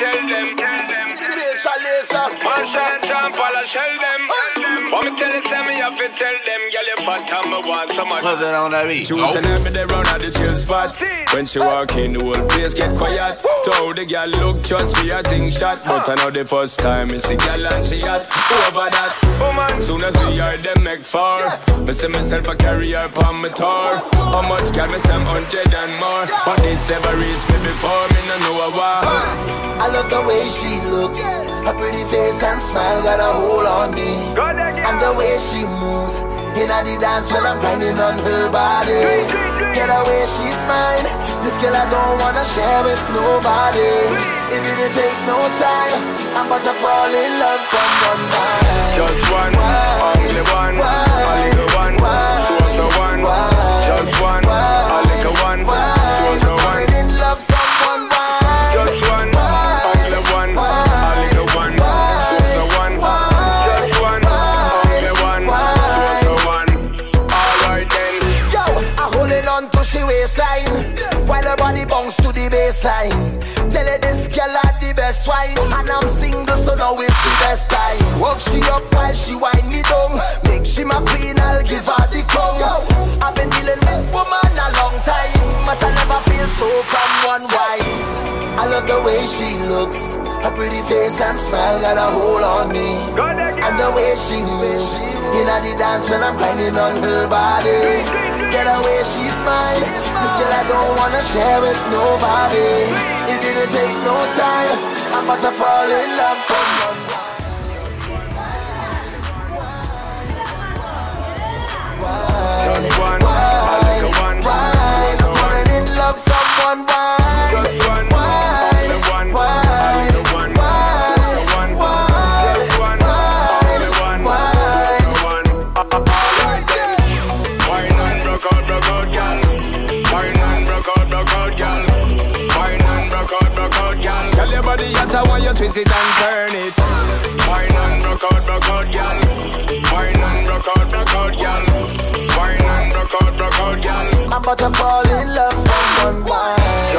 tell them. Marshall and Jean-Paul, I shell them. But me tell you, say me have to tell them. Girl, you fat and me want so much. What's that on that beat? She was an everyday round at the chill spot. When she walk in, the whole place get quiet. So the girl look, trust me, I think shot. But I know the first time it's a girl and she hot. Over that, woman, soon as we are them make far. Me see myself a carry her on my tour. How much can me say 100 and more? But this never reached me before, me no know why. I love the way she looks, her pretty face and smile got a hold on me. And the way she moves, in the dance when I'm grinding on her body. Get away, she's mine. This girl I don't wanna share with nobody. It didn't take no time, I'm about to fall in love from one night. Just one, only one, a little one, so one. Just one, a little one, so one. Falling in love from one night. Just one, only one, a little one, so one. Just one, only one, so one. Alright then. Yo, I'm holding on to she waistline while her body bounce to the baseline. Tell her this girl had the best wine, and I'm single, so now it's the best time. Walk she up while she wind me down. Make she my queen, I'll give her the crown. I've been dealing with woman a long time, but I never feel so from one wine. I love the way she looks, her pretty face and smile got a hold on me. And the way she moves, in the dance when I'm grinding on her body. Get away, she's mine. This girl I don't wanna share with nobody. It didn't take no time, I'm about to fall in love from one Just one, a little one, I'm falling in love from one wine. just one, only one, a little one, so one. Just one, only one, so one. Alright then. Wine and broke out, girl. Wine and broke out, girl. Wine and broke out, girl. Tell your body hot, I want you twist it and turn it. Wine and broke out, girl. Wine and broke out, girl. Wine and broke out, girl. I'm about to fall in love from one wine.